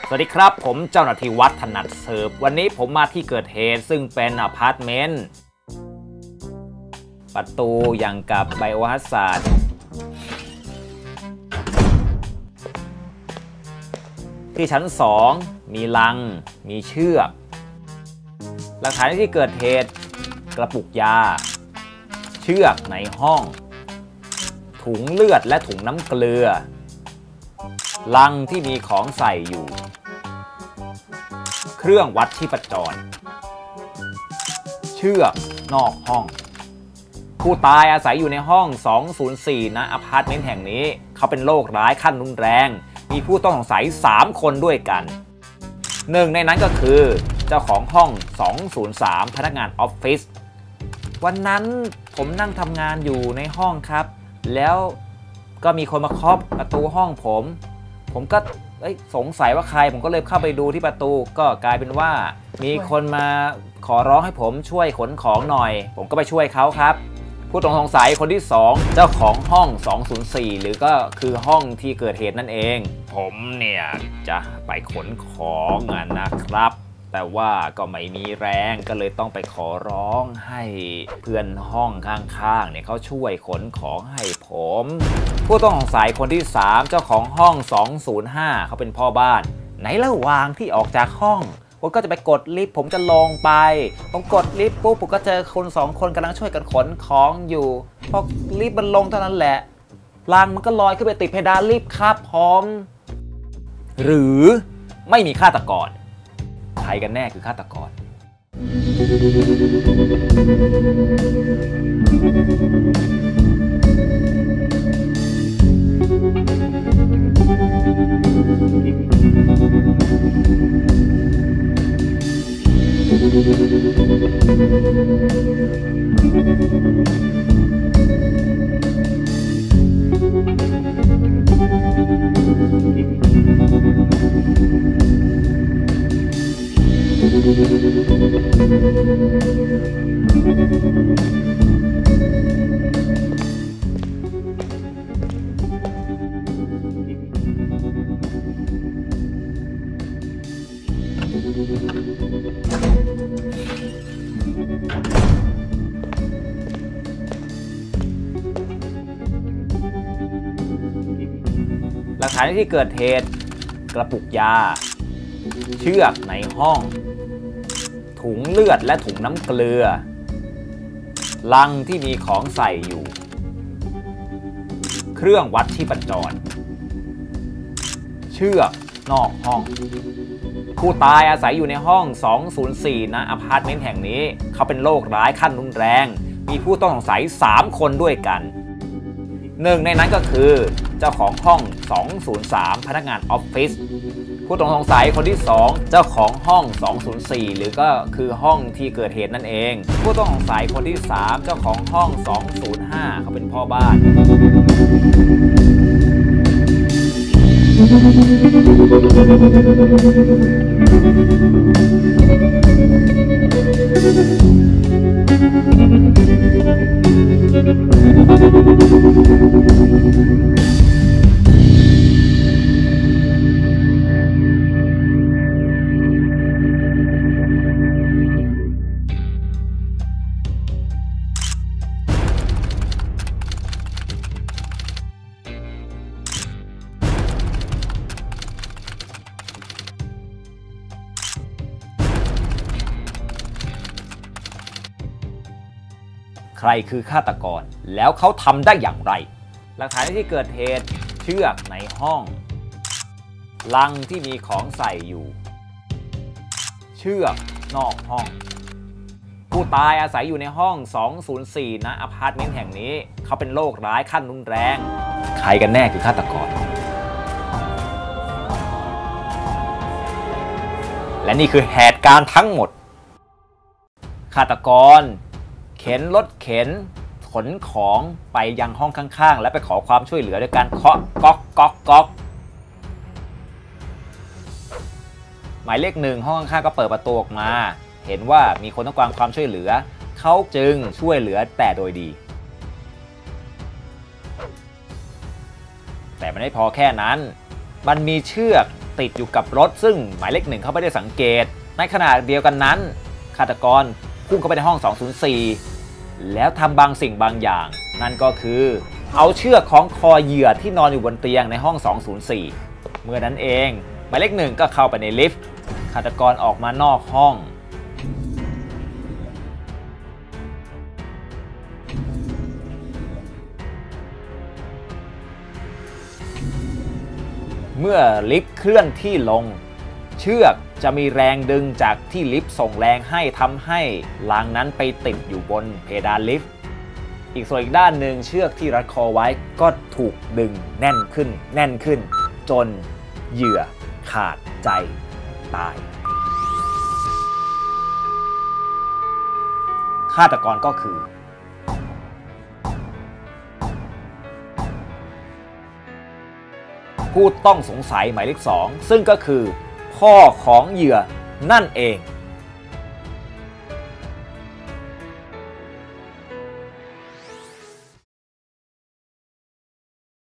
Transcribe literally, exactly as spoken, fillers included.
สวัสดีครับผมเจ้าหน้าที่วัดถนัดเสิร์ฟวันนี้ผมมาที่เกิดเหตุซึ่งเป็นอพาร์ตเมนต์ประตูอย่างกับไบโอฮัซาร์ดที่ชั้นสองมีลังมีเชือกหลักฐานที่เกิดเหตุกระปุกยาเชือกในห้องถุงเลือดและถุงน้ำเกลือลังที่มีของใส่อยู่เครื่องวัดชีพจรเชือกนอกห้องผู้ตายอาศัยอยู่ในห้องสองศูนย์สี่ณอพาร์ตเมนต์แห่งนี้เขาเป็นโรคร้ายขั้นรุนแรงมีผู้ต้องสงสัยสามคนด้วยกันหนึ่งในนั้นก็คือเจ้าของห้องสองศูนย์สามพนักงานออฟฟิศวันนั้นผมนั่งทำงานอยู่ในห้องครับแล้วก็มีคนมาเคาะประตูห้องผมผมก็สงสัยว่าใครผมก็เลยเข้าไปดูที่ประตูก็กลายเป็นว่ามีคนมาขอร้องให้ผมช่วยขนของหน่อยผมก็ไปช่วยเขาครับผู้ต้องสงสัยคนที่สองเจ้าของห้องสองศูนย์สี่หรือก็คือห้องที่เกิดเหตุนั่นเองผมเนี่ยจะไปขนของนะครับแต่ว่าก็ไม่มีแรงก็เลยต้องไปขอร้องให้เพื่อนห้องข้างๆเนี่ยเขาช่วยขนของให้ผมผู้ต้องสงสัยคนที่สามเจ้าของห้องสองศูนย์ห้าเขาเป็นพ่อบ้านในระหว่างที่ออกจากห้องผมก็จะไปกดลิฟต์ผมจะลงไปผมกดลิฟต์ปุ๊บผมก็เจอคนสองคนกำลังช่วยกันขนของอยู่พอลิฟต์มันลงเท่านั้นแหละลังมันก็ลอยขึ้นไปติดเพดานลิฟต์ครับผมหรือไม่มีฆาตกรใครกันแน่คือฆาตกรหลักฐานที่เกิดเหตุกระปุกยาเชือกในห้องถุงเลือดและถุงน้ำเกลือลังที่มีของใส่อยู่เครื่องวัดชีพจรเชือกนอกห้องผู้ตายอาศัยอยู่ในห้องสองศูนย์สี่ณอพาร์ตเมนต์แห่งนี้เขาเป็นโรคร้ายขั้นรุนแรงมีผู้ต้องสงสัยสามคนด้วยกันหนึ่งในนั้นก็คือเจ้าของห้องสองศูนย์สามพนักงานออฟฟิศผู้ต้องสงสัยคนที่สองเจ้าของห้องสองศูนย์สี่หรือก็คือห้องที่เกิดเหตุนั่นเองผู้ต้องสงสัยคนที่สามเจ้าของห้องสองศูนย์ห้าเขาเป็นพ่อบ้านใครคือฆาตกรแล้วเขาทำได้อย่างไรหลักฐานที่เกิดเหตุเชือกในห้องลังที่มีของใส่อยู่เชือกนอกห้องผู้ตายอาศัยอยู่ในห้องสองศูนย์สี่ณอพาร์ตเมนต์แห่งนี้เขาเป็นโรคร้ายขั้นรุนแรงใครกันแน่คือฆาตกรและนี่คือเหตุการณ์ทั้งหมดฆาตกรเข็นรถเข็นขนของไปยังห้องข้างๆและไปขอความช่วยเหลือด้วยการเคาะก๊อกก๊อกก๊อกหมายเลขหนึ่งห้องข้างๆก็เปิดประตูออกมาเห็นว่ามีคนต้องการความช่วยเหลือเขาจึงช่วยเหลือแต่โดยดี แต่มันไม่พอแค่นั้นมันมีเชือกติดอยู่กับรถซึ่งหมายเลขหนึ่งเขาไม่ได้สังเกตในขณะเดียวกันนั้นฆาตกรพุ่งเข้าไปในห้องสองศูนย์สี่แล้วทำบางสิ่งบางอย่างนั่นก็คือเอาเชือกของคอเหยื่อที่นอนอยู่บนเตียงในห้องสองศูนย์สี่เมื่อนั้นเองหมายเลขหนึ่งก็เข้าไปในลิฟต์ฆาตกรออกมานอกห้องเมื่อลิฟต์เคลื่อนที่ลงเชือกจะมีแรงดึงจากที่ลิฟต์ส่งแรงให้ทำให้รางนั้นไปติดอยู่บนเพดานลิฟต์อีกส่วนอีกด้านหนึ่งเชือกที่รัดคอไว้ก็ถูกดึงแน่นขึ้นแน่นขึ้นจนเหยื่อขาดใจตายฆาตกรก็คือผู้ต้องสงสัยหมายเลขสองซึ่งก็คือพ่อของเหยื่อนั่นเอง